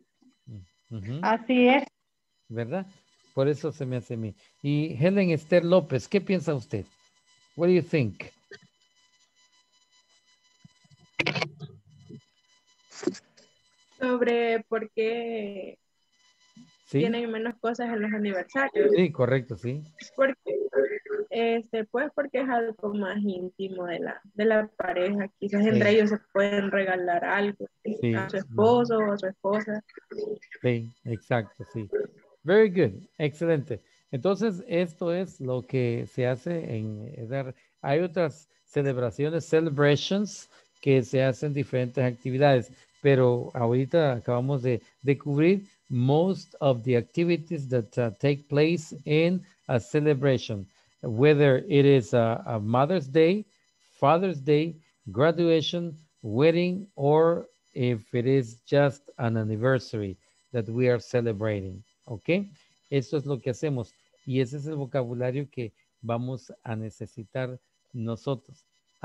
Así es. ¿Verdad? Por eso se me hace a mí. Y Helen Esther López, ¿qué piensa usted? What do you think? Sobre por qué Sí, tienen menos cosas en los aniversarios. sí, correcto, sí. Porque, pues porque es algo más íntimo de la pareja. Quizás entre Sí, ellos se pueden regalar algo sí, a su esposo o a su esposa. sí, exacto, sí. Very good, excelente. Entonces, esto es lo que se hace hay otras celebraciones, celebrations, que se hacen diferentes actividades, pero ahorita acabamos de cubrir most of the activities that take place in a celebration, whether it is a Mother's Day, Father's Day, graduation, wedding, or if it is just an anniversary that we are celebrating. ¿Ok? Eso es lo que hacemos y ese es el vocabulario que vamos a necesitar nosotros.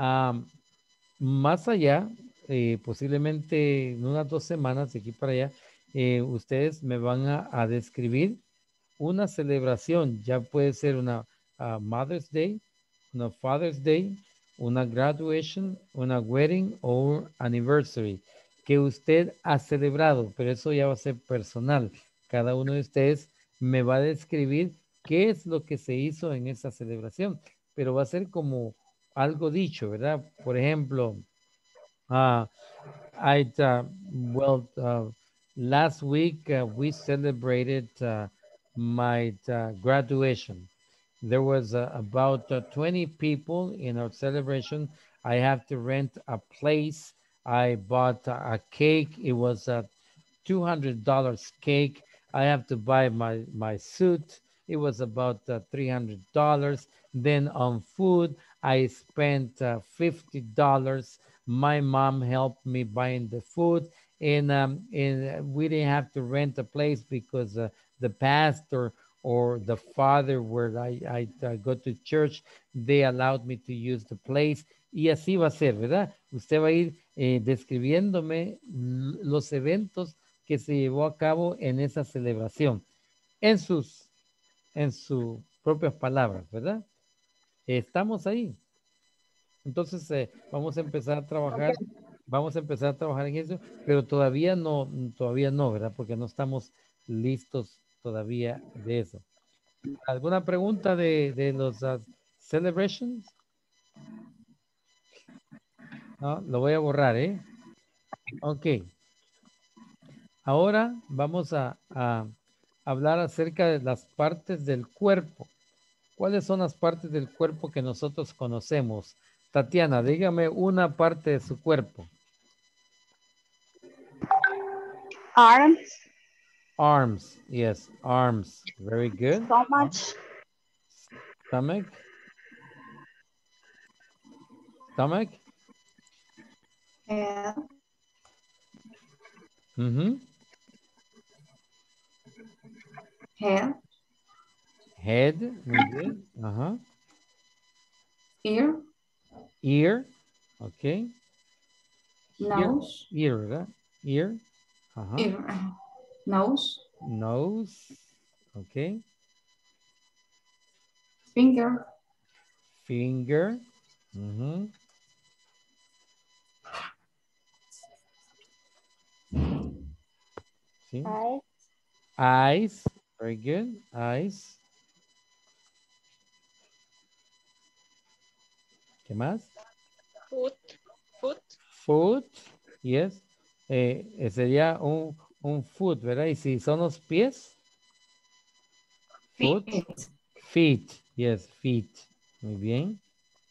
Más allá, posiblemente en unas 2 semanas de aquí para allá, ustedes me van a describir una celebración. Ya puede ser una Mother's Day, una Father's Day, una graduation, una wedding o anniversary que usted ha celebrado, pero eso ya va a ser personal. Cada uno de ustedes me va a describir qué es lo que se hizo en esa celebración, pero va a ser como algo dicho, ¿verdad? Por ejemplo, last week we celebrated my graduation. There was about 20 people in our celebration. I have to rent a place. I bought a cake. It was a $200 cake. I have to buy my suit. It was about $300. Then on food, I spent $50. My mom helped me buying the food, and we didn't have to rent a place because the pastor or the father where I go to church, they allowed me to use the place. Y así va a ser, ¿verdad? Usted va a ir describiéndome los eventos que se llevó a cabo en esa celebración, en sus propias palabras, ¿verdad? Estamos ahí. Entonces vamos a empezar a trabajar, en eso, pero todavía no, ¿verdad? Porque no estamos listos todavía de eso. ¿Alguna pregunta de los celebrations? No, lo voy a borrar, ¿eh? Ok. Ahora vamos a hablar acerca de las partes del cuerpo. ¿Cuáles son las partes del cuerpo que nosotros conocemos? Tatiana, dígame una parte de su cuerpo. Arms. Arms, yes, arms. Very good. Stomach. Stomach. Stomach. Head. Head. Head, muy bien. Ajá. Ear. Ear, ok. Nose. Ear, ¿verdad? Ear. Ajá. Ear. Nose. Nose, ok. Finger. Finger. Sí. Eyes. Very good. Eyes. ¿Qué más? Foot. Yes. Sería un foot, ¿verdad? Y si son los pies. Foot. Feet. Yes, feet. Muy bien.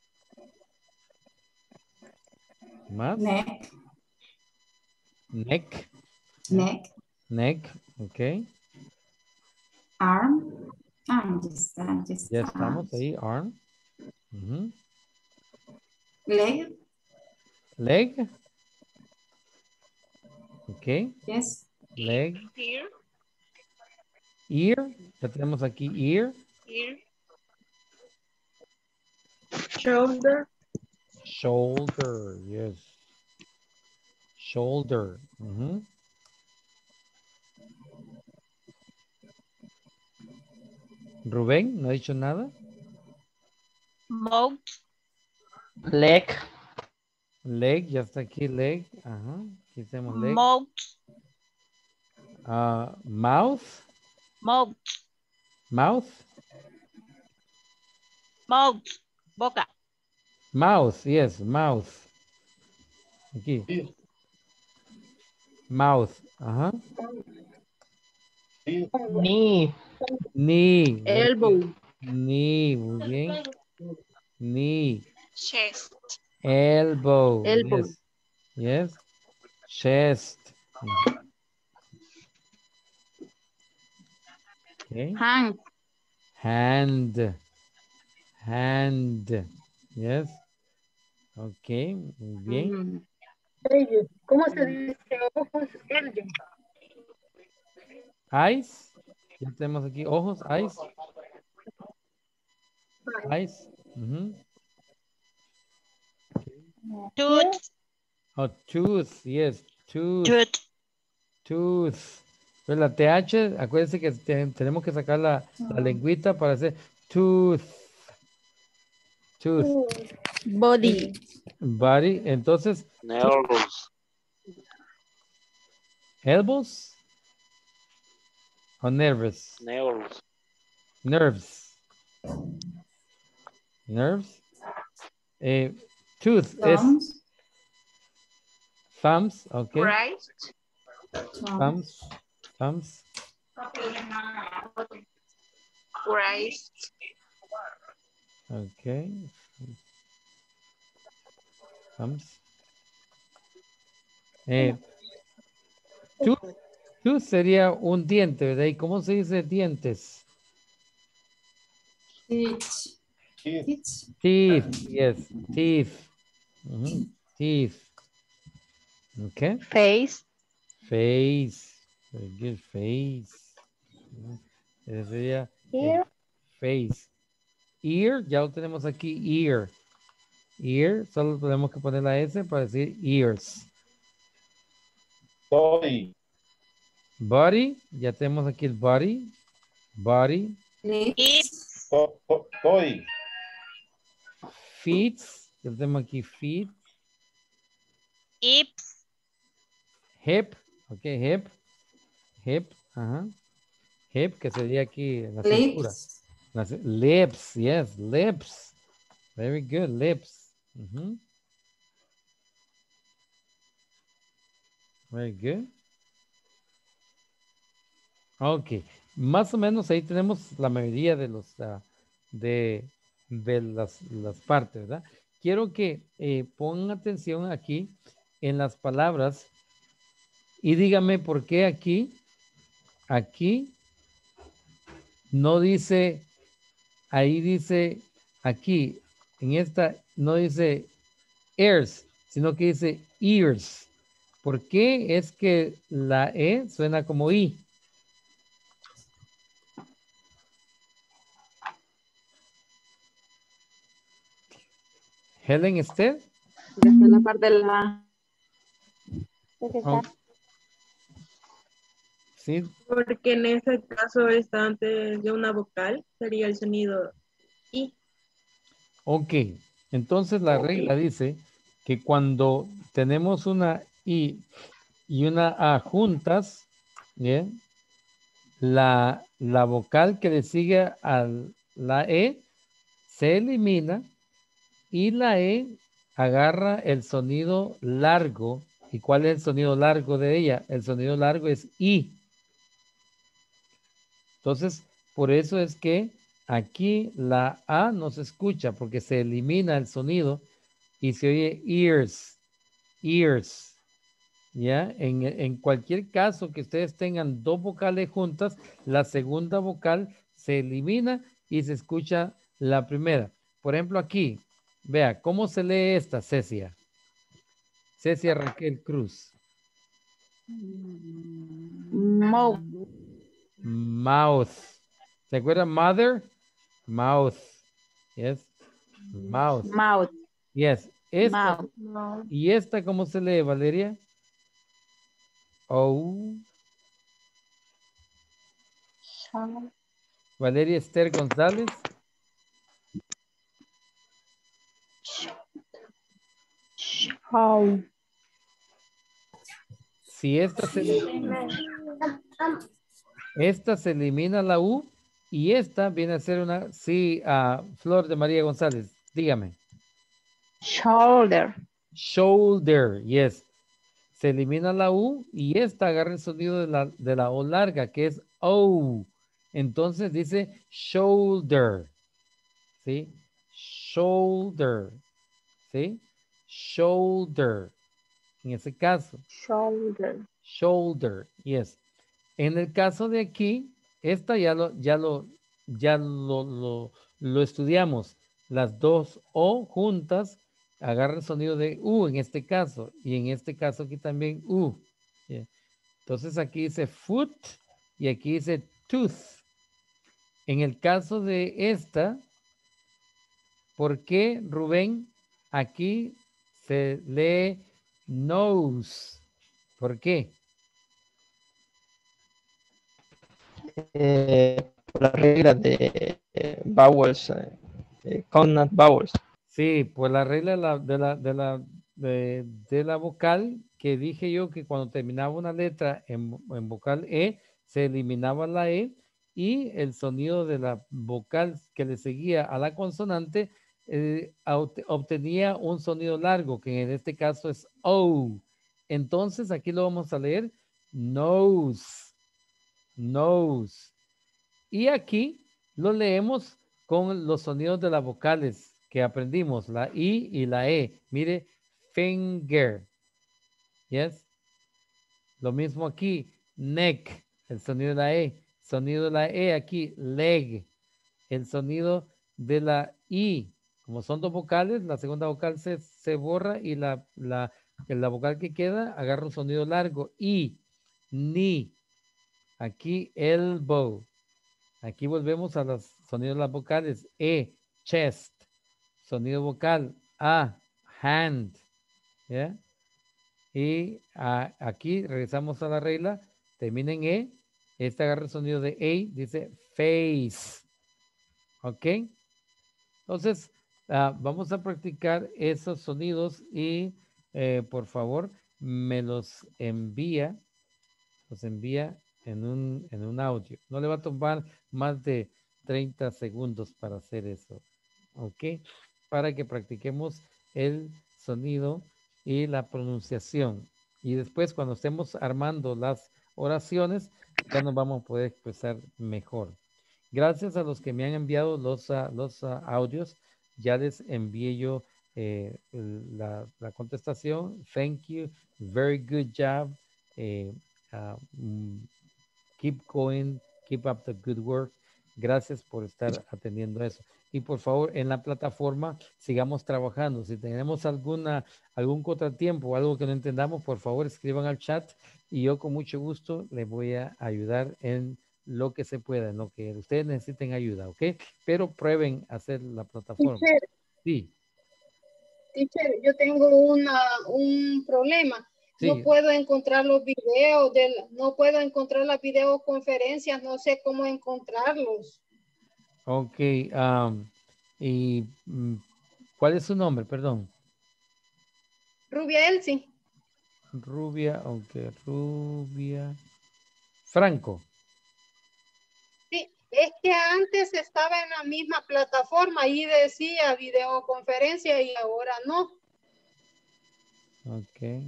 ¿Más? Neck. Neck. Neck. Neck, ok. Arm. Ya estamos ahí, arm. Leg. Leg. Ok. Yes. Leg. Ear. Ear. Ya tenemos aquí ear. Ear. Shoulder. Shoulder, yes. Shoulder. Rubén, ¿no ha dicho nada? Mouth. Leg. Leg, ya está aquí leg. Ajá. Ok. Aquí tenemos leg. Mouth. Mouth. Mouth. Mouth. Mouth. Boca. Mouth, yes, mouth. Aquí. Mouth. Ajá. Knee. Knee. Elbow. Knee, muy bien. Knee. Chest. Elbow. Elbow. Yes. Yes. Chest. Okay. Hand. Hand. Hand. Yes. Ok, muy bien. ¿Cómo se dice ojos? Ellos. Eyes. Ya tenemos aquí ojos, eyes. Eyes. Ujú. Tooth. Oh, tooth, yes, tooth. Tooth. Tooth. Pero la TH, acuérdense que tenemos que sacar la lengüita para hacer tooth. Tooth. Body. Body. Entonces, Nails. elbows o nervous. Nails. Nerves. Nerves. Tooth es Thumbs. thumbs, okay. Wrist. Thumbs. Thumbs. Wrist. Okay. Thumbs. Tooth sería un diente, ¿verdad? ¿Y cómo se dice dientes? Teeth. Teeth. Teeth, yes, teeth. Teeth. Okay. Face. Face. Very good, face. Ese sería face. Ear, ya lo tenemos aquí, ear. Ear, solo tenemos que poner la S para decir ears. Body. Body, ya tenemos aquí el body. Body. Lips. Toy. Feet, ya tenemos aquí feet. Hips. Hip, ok, hip. Hip, ajá. Hip, que sería aquí la cintura. Lips, yes, lips. Very good, lips. Very good. Ok, más o menos ahí tenemos la mayoría de los de las partes, ¿verdad? Quiero que pongan atención aquí en las palabras y dígame por qué aquí no dice, ahí dice, aquí, en esta no dice ears, sino que dice ears. ¿Por qué es que la E suena como I? Helen Esther. Esta es la parte de la... Oh. Sí. Porque en ese caso está antes de una vocal, sería el sonido I. Ok, entonces la regla dice que cuando tenemos una I y una A juntas, ¿bien? La vocal que le sigue a la E se elimina y la E agarra el sonido largo. ¿Y cuál es el sonido largo de ella? El sonido largo es I. Entonces, por eso es que aquí la A no se escucha porque se elimina el sonido y se oye ears, ears. ¿Ya? En cualquier caso que ustedes tengan dos vocales juntas, la segunda vocal se elimina y se escucha la primera. Por ejemplo, aquí, vea, ¿cómo se lee esta, Cecia? Cecia Raquel Cruz. Mouth. Mouth. ¿Se acuerdan? Mother. Mouth. Yes. Mouth. Mouth. Yes. Esta. Mouth. ¿Y esta cómo se lee, Valeria? Oh. Valeria Esther González. How. Si esta se elimina la U y esta viene a ser una, sí, Flor de María González, dígame. Shoulder. Shoulder, yes. Se elimina la U y esta agarra el sonido de la O larga, que es O. Entonces dice shoulder, ¿sí? Shoulder, ¿sí? Shoulder, en ese caso. Shoulder. Shoulder, yes. En el caso de aquí, esta ya lo estudiamos. Las dos O juntas agarran el sonido de U en este caso. Y en este caso aquí también U. Yeah. Entonces aquí dice foot y aquí dice tooth. En el caso de esta, ¿por qué, Rubén, aquí se lee nose? ¿Por qué? Por la regla de vowels, consonant vowels. Sí, por la regla de la vocal, que dije yo que cuando terminaba una letra en vocal E, se eliminaba la E y el sonido de la vocal que le seguía a la consonante obtenía un sonido largo, que en este caso es O. Entonces aquí lo vamos a leer nose, nose. Y aquí lo leemos con los sonidos de las vocales que aprendimos, la I y la E. Mire, finger. Yes. Lo mismo aquí, neck, el sonido de la E. Sonido de la E aquí, leg. El sonido de la I. Como son dos vocales, la segunda vocal se borra y la vocal que queda agarra un sonido largo. I, knee. Aquí, elbow. Aquí volvemos a los sonidos de las vocales. E, chest. Sonido vocal. A, hand. ¿Ya? Y aquí regresamos a la regla. Termina en E. Este agarra el sonido de A. Dice face. ¿Ok? Entonces, vamos a practicar esos sonidos y por favor me los envía. Los envía en un audio. No le va a tomar más de 30 segundos para hacer eso. ¿Ok? Para que practiquemos el sonido y la pronunciación. Y después, cuando estemos armando las oraciones, ya nos vamos a poder expresar mejor. Gracias a los que me han enviado los audios. Ya les envié yo la contestación. Thank you. Very good job. Keep going, keep up the good work. Gracias por estar atendiendo eso. Y por favor, en la plataforma sigamos trabajando. Si tenemos algún contratiempo o algo que no entendamos, por favor escriban al chat y yo con mucho gusto les voy a ayudar en lo que se pueda, en lo que ustedes necesiten ayuda, ¿ok? Pero prueben hacer la plataforma. Teacher, Sí. Teacher, yo tengo un problema. Sí. No puedo encontrar los videos, no puedo encontrar las videoconferencias, no sé cómo encontrarlos. Ok. ¿Y cuál es su nombre? Perdón. Rubia Elsie. Rubia, ok. Rubia. Franco. Sí, es que antes estaba en la misma plataforma y decía videoconferencia y ahora no. Ok.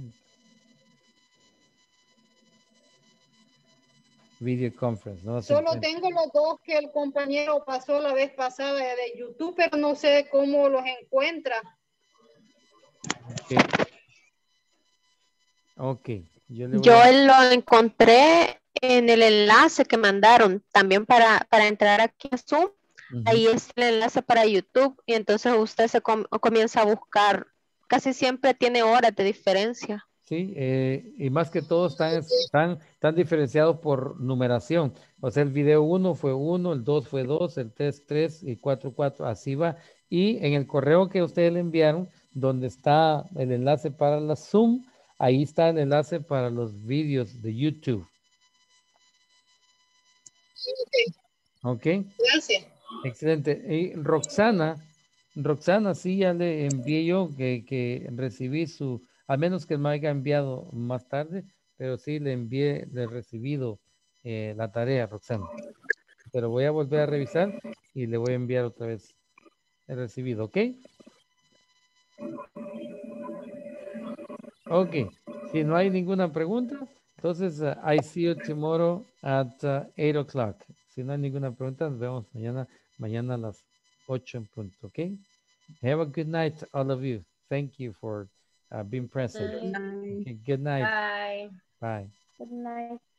Video conference, ¿no? Solo tengo los dos que el compañero pasó la vez pasada de YouTube, pero no sé cómo los encuentra. Ok. Yo lo encontré en el enlace que mandaron también para entrar aquí a Zoom. Ahí es el enlace para YouTube y entonces usted se comienza a buscar. Casi siempre tiene horas de diferencia. Sí, y más que todo están diferenciados por numeración. O sea, el video 1 fue 1, el 2 fue 2, el 3, 3 y 4, 4, así va. Y en el correo que ustedes le enviaron, donde está el enlace para la Zoom, ahí está el enlace para los vídeos de YouTube. Ok. Gracias. Excelente. Y Roxana, sí, ya le envié yo que recibí al menos que me haya enviado más tarde, pero sí le envié de recibido la tarea, Roxana. Pero voy a volver a revisar y le voy a enviar otra vez el recibido, ¿ok? Ok, si no hay ninguna pregunta, entonces I see you tomorrow at 8 o'clock. Si no hay ninguna pregunta, nos vemos mañana a las 8 en punto, ¿ok? Have a good night, all of you. Thank you for being present. Good night. Okay, good night. Bye. Bye. Good night.